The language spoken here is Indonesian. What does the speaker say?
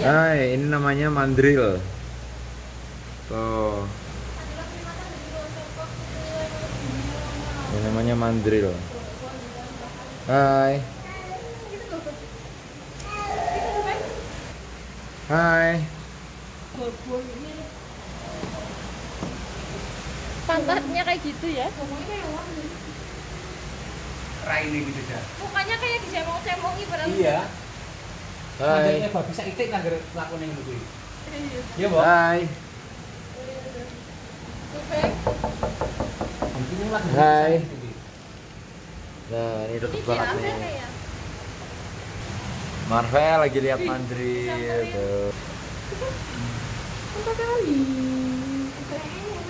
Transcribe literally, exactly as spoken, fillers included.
Hai, ini namanya mandril. Tuh, ini namanya mandril. Hai. Hai. Pantatnya kayak gitu ya. Raine gitu dah. Mukanya kayak dicemong-cemongi padahal. Iya. Hai. Mandeknya babi bisa itik nang lakone ngono kuwi. Iya, Mbok. Hai. Mungkin lah. Hai. Nah, ini deket Ini banget diambil nih. kayak. Marvel lagi lihat mandril. Tuh. Apa kali?